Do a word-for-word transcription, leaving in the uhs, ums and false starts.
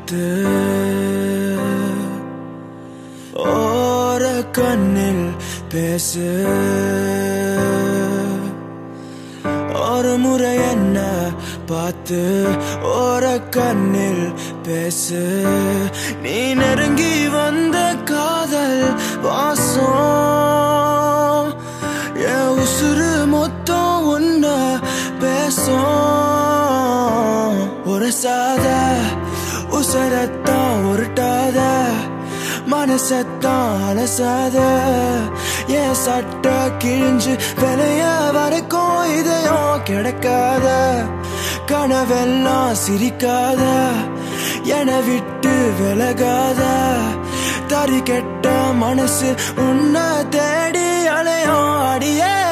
பார்த்து ஓர கண்ணில் பேசு ஒரு முறை என்ன பார்த்து ஓர கண்ணில் பேசு நீ நெருங்கி வந்த காதல் வாசம் என் உசுறு மொத்தம் உன்ன பேசும் உரசாத உசரத்தான் உருட்டாத மனசத்தான் அலசாத என் சட்ட கிழிஞ்சு விளைய வரைக்கும் இதயம் கிடைக்காத கனவெல்லாம் சிரிக்காத என விட்டு விலகாத தறி கெட்ட மனசு உன்னை தேடி அலையும் அடியே